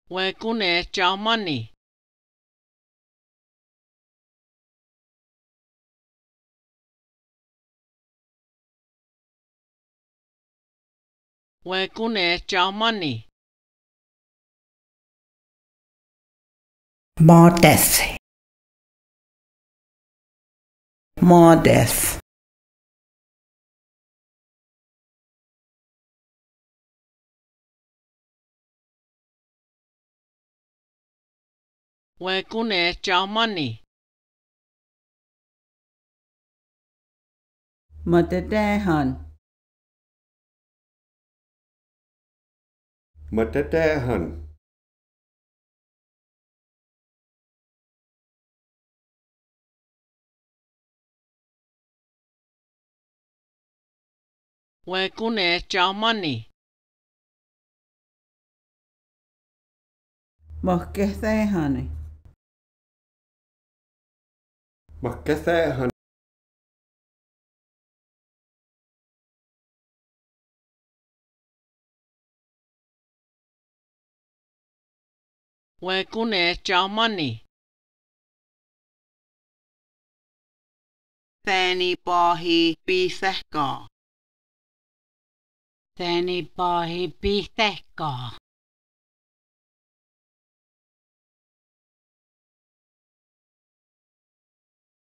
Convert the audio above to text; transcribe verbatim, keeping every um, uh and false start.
Where kune cha money. Where kune cha money. Modest. Modest. Where kune cha money. Matadehan. Matadehan. Where kune cha money. Mokethehani. Makathehan. Where kune cha money. Thani bahi bitheka. Thani bahi bitheka.